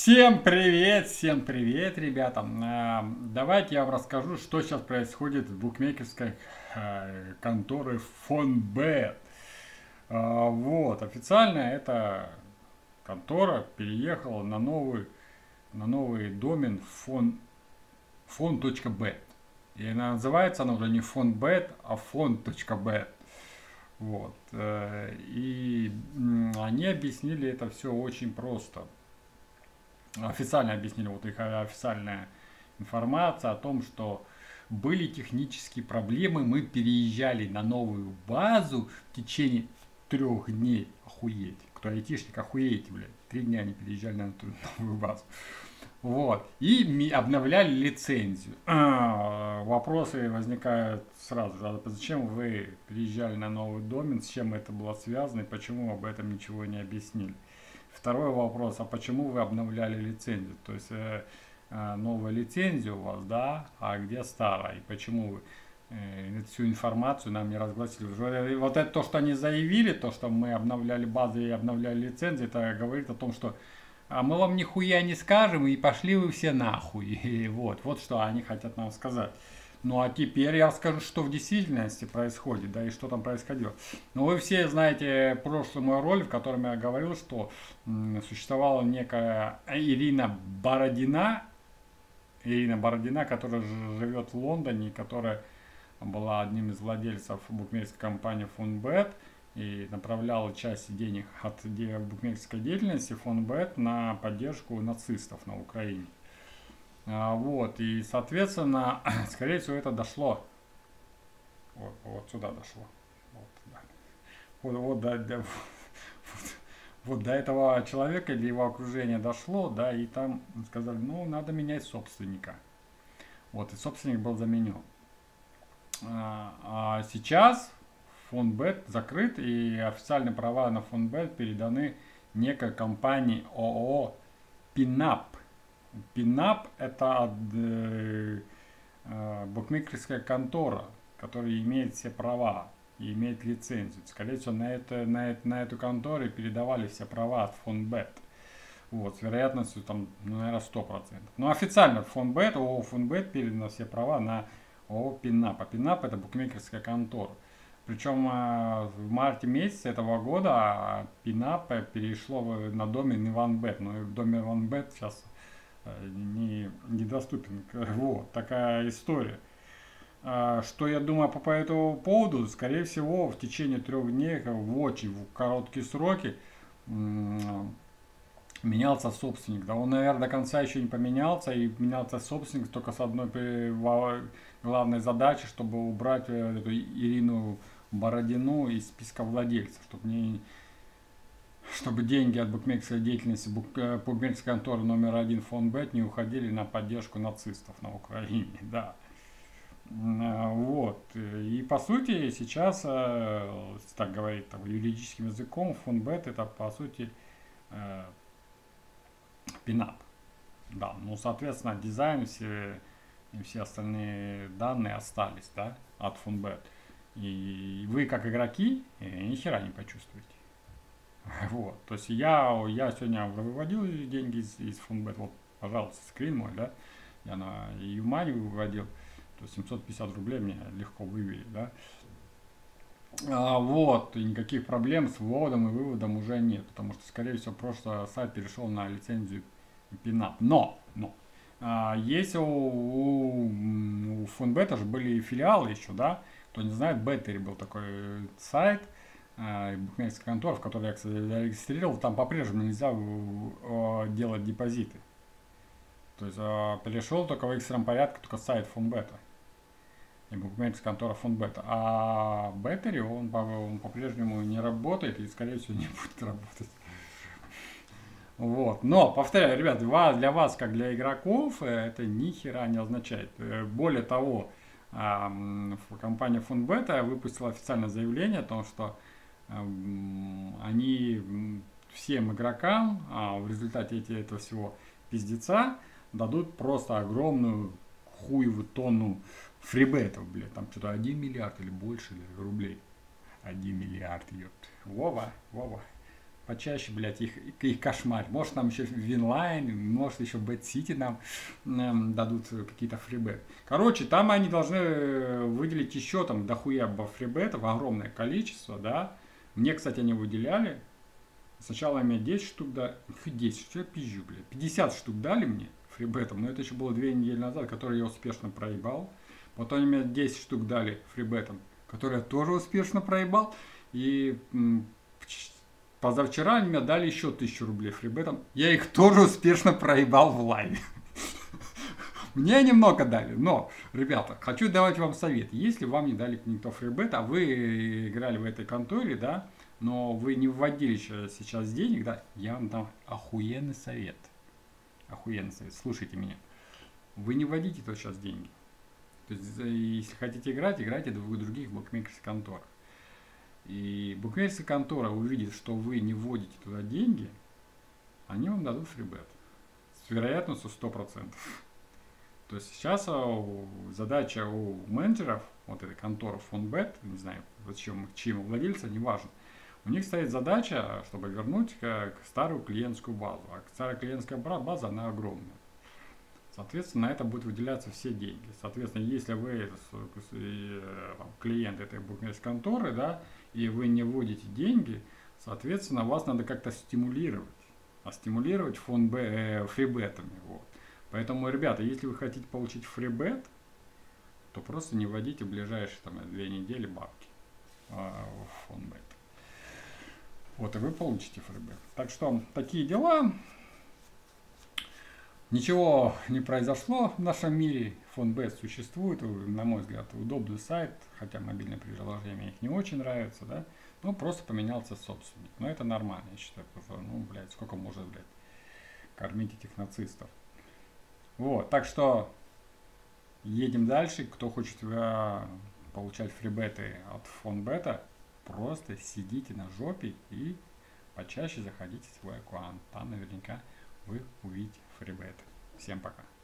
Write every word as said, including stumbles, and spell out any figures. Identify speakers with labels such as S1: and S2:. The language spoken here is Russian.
S1: Всем привет, всем привет, ребята. А, Давайте я вам расскажу, что сейчас происходит в букмекерской э, конторы Фонбет. А, Вот, официально эта контора переехала на новый, на новый домен фон, фон.бет. И она называется она уже не Фонбет, а фон.бет. Вот. э, И м, они объяснили это все очень просто. Официально объяснили, вот их официальная информация о том, что были технические проблемы, мы переезжали на новую базу в течение трех дней. Охуеть. Кто айтишник, охуеете, блядь. Три дня они переезжали на эту новую базу. Вот. И обновляли лицензию. А, вопросы возникают сразу же. А зачем вы переезжали на новый домен, с чем это было связано и почему об этом ничего не объяснили? Второй вопрос, а почему вы обновляли лицензию? То есть э, э, новая лицензия у вас, да, а где старая? И почему вы э, эту всю информацию нам не разгласили? Вот вот это то, что они заявили, то, что мы обновляли базы и обновляли лицензии, это говорит о том, что а мы вам нихуя не скажем, и пошли вы все нахуй. И вот, вот что они хотят нам сказать. Ну а теперь я расскажу, что в действительности происходит, да, и что там происходило. Ну вы все знаете прошлый мой ролик, в котором я говорил, что м, существовала некая Ирина Бородина, Ирина Бородина, которая ж- живет в Лондоне, которая была одним из владельцев букмекерской компании Фонбет и направляла часть денег от де- букмекерской деятельности Фонбет на поддержку нацистов на Украине. А, вот, и, соответственно, скорее всего, это дошло. Вот, вот сюда дошло. Вот, да. вот, вот, до, до- вот, вот до этого человека или его окружения дошло, да, и там сказали, ну, надо менять собственника. Вот, и собственник был заменен. А, а сейчас Фонбет закрыт, и официальные права на Фонбет переданы некой компании ООО Пинап. Пинап это э, э, букмекерская контора, которая имеет все права и имеет лицензию. Скорее всего, на, это, на, это, на эту контору передавали все права от Фонбет. Вот, с вероятностью, там, ну, наверное, сто процентов. Но официально Фонбет, ООО Фонбет передано все права на ООО Пинап. А Пинап это букмекерская контора. Причем э, в марте месяце этого года Пинап перешло на домен Иванбет. Но в доме Иванбет сейчас э, не, недоступен. Вот, такая история. А, Что я думаю по, по этому поводу? Скорее всего, в течение трех дней, в очень в короткие сроки, менялся собственник. Да он, наверное, до конца еще не поменялся, и менялся собственник только с одной главной задачей, чтобы убрать э, эту Ирину Бородину из списка владельцев, чтобы не чтобы деньги от букмекерской деятельности бук- букмекерской конторы номер один Фонбет не уходили на поддержку нацистов на Украине, да. Вот. И по сути сейчас, э, так говорить там, юридическим языком, Фонбет это по сути э, пинап. Да, ну, соответственно, дизайн все, и все остальные данные остались, да, от Фонбет. И вы, как игроки, э, ни хера не почувствуете. Вот, то есть я, я сегодня выводил деньги из, из Фонбет, вот, пожалуйста, скрин мой, да, я на Юмани выводил, то семьсот пятьдесят рублей мне легко вывели, да. А, вот, и никаких проблем с вводом и выводом уже нет, потому что, скорее всего, просто сайт перешел на лицензию Пинап. Но, но, а, есть у, у, у Фонбета же были филиалы еще, да, кто не знает, Беттери был такой сайт, а, букмекерская контора, в которой я, кстати, зарегистрировал, там по-прежнему нельзя э, делать депозиты. То есть э, перешел только в экстренном порядке только сайт Фонбета и букмекерская контора Фонбета. А Беттери, он, по- он по-прежнему не работает и, скорее всего, не будет работать. Вот. Но, повторяю, ребят, для вас, как для игроков, э, это ни хера не означает. Э, Более того, а, м, компания Фонбета выпустила официальное заявление о том, что м, они м, всем игрокам а, в результате эти- этого всего пиздеца дадут просто огромную хуевую тонну фрибетов, блядь, там что-то один миллиард или больше или рублей. Один миллиард, ёпт. Вова, Вова. почаще, блядь, их, их кошмар. Может, нам еще Винлайн, может, еще Bad City нам эм, дадут какие-то фрибеты. Короче, там они должны выделить еще там дохуя фрибетов, огромное количество, да. Мне, кстати, они выделяли. Сначала мне десять штук дали. десять, что я пизжу, блядь. пятьдесят штук дали мне фрибетом, но это еще было две недели назад, которые я успешно проебал. Потом мне десять штук дали фрибетом, которые я тоже успешно проебал. И м, позавчера они мне дали еще тысячу рублей фрибетом. Я их тоже успешно проебал в лайве. Мне немного дали, но, ребята, хочу давать вам совет. Если вам не дали никто фрибет, а вы играли в этой конторе, да, но вы не вводили сейчас денег, да, я вам дам охуенный совет. Охуенный совет, слушайте меня. Вы не вводите тут сейчас деньги. То есть, если хотите играть, играйте в других букмекерских конторах. И букмекерская контора увидит, что вы не вводите туда деньги, они вам дадут фрибет. С вероятностью сто процентов. То есть сейчас задача у менеджеров, вот этой конторы фонбет, не знаю, зачем, чьим владельца, неважно. У них стоит задача, чтобы вернуть к, к старую клиентскую базу. А старая клиентская база, она огромная. Соответственно, на это будут выделяться все деньги. Соответственно, если вы клиент этой букмекерской конторы, да, и вы не вводите деньги, соответственно, вас надо как-то стимулировать. А стимулировать фонд Б, э, фрибетами. Вот. Поэтому, ребята, если вы хотите получить фрибет, то просто не вводите в ближайшие там, две недели бабки э, в фонд Б. Вот, и вы получите фрибет. Так что, такие дела. Ничего не произошло в нашем мире. фонбет существует, на мой взгляд, удобный сайт, хотя мобильные приложения мне их не очень нравятся, да. Ну, просто поменялся собственник. Но это нормально, я считаю, потому что, ну, блядь, сколько можно, блядь, кормить этих нацистов. Вот, так что едем дальше. Кто хочет э, получать фрибеты от фонбета, просто сидите на жопе и почаще заходите в свой аккаунт. Там наверняка вы увидите фрибеты. Всем пока.